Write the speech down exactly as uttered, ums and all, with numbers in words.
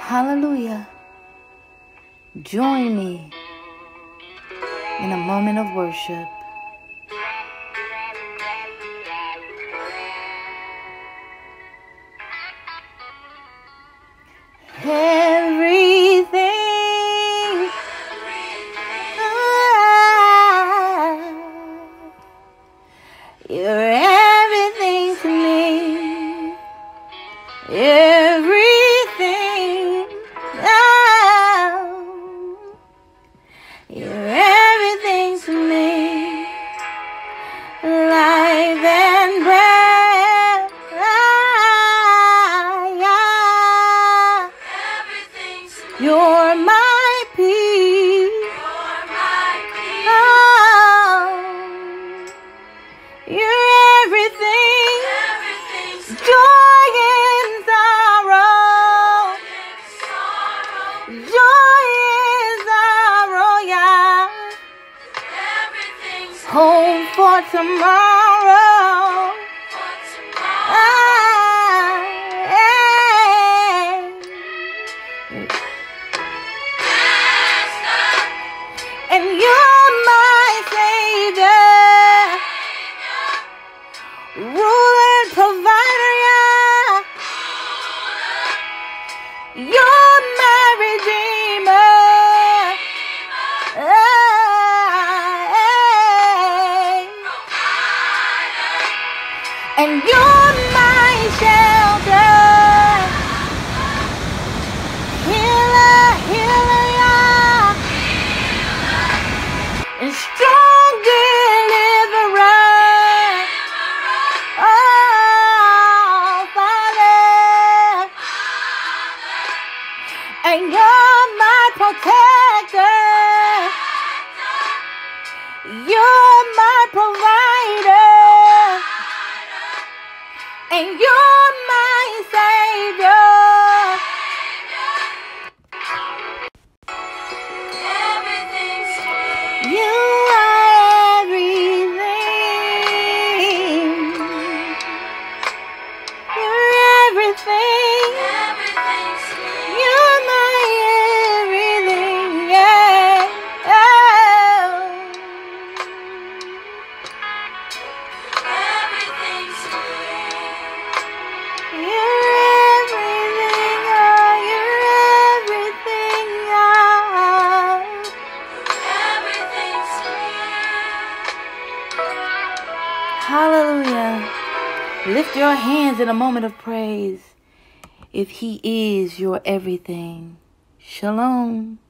Hallelujah. Join me in a moment of worship. Everything, ah, you're everything to me. Everything, ah, you're everything to me. Life and breath, ah, yeah. You're my peace. You're my peace. Oh, you're everything. Everything. Joy in sorrow. Joy in sorrow, yeah. Everything's hope for tomorrow. For tomorrow. Ah, and you're my Savior, ruler and provider, yeah. You're my Redeemer, hey. And you're my shelter, healer, healer, yeah. And strong deliverer, oh, Father. And you're my protector, you're my provider, and you're my Savior. You are everything. You're everything. You're my everything, yeah. Oh. You're everything, oh, you're everything, oh. Hallelujah. Lift your hands in a moment of praise if he is your everything. Shalom.